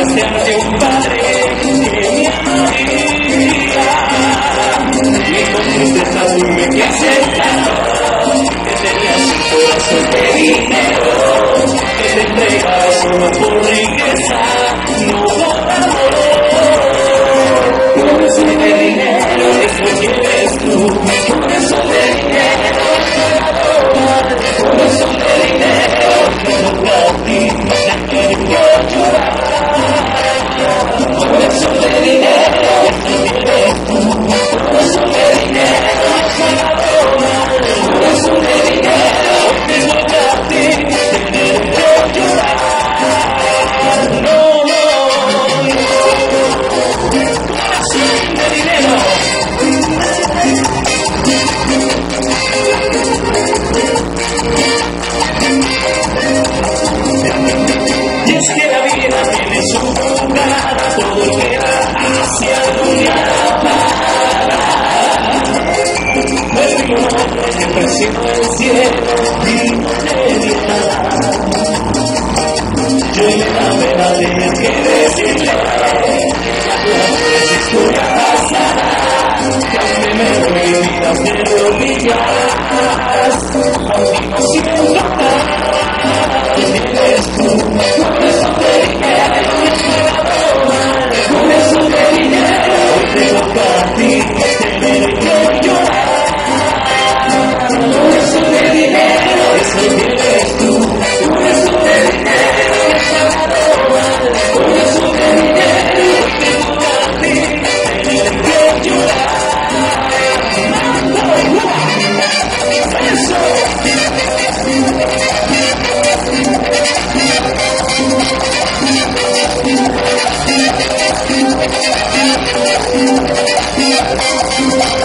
gracia de un padre que me amaría. Y con tristeza tuve que aceptarlo, que tenías un corazón de dinero, que te entregaba solo por riqueza, no por amor. Corazón de dinero, eso quieres tú. Corazón de dinero, corazón de dinero, que no para ti, la quiero llorar. Corazón de dinero, eso quieres tú. Corazón de dinero, corazón de dinero, que no para ti, te quiero llorar. No, corazón de dinero. Y es que la vida tiene su lugar, todo queda hacia algún día para. El río que presionó el cielo y no te dio nada. Yo en la pena tenía que decirle que historia pasada, que aunque me prohibas de olvidas, aunque no siento nada, eres tú. Corazón de dinero, corazón de dinero, tengo para ti, tener que llorar. Corazón de dinero, eso eres tú. Corazón de dinero, corazón de dinero, tengo para ti, tener que llorar. Eso.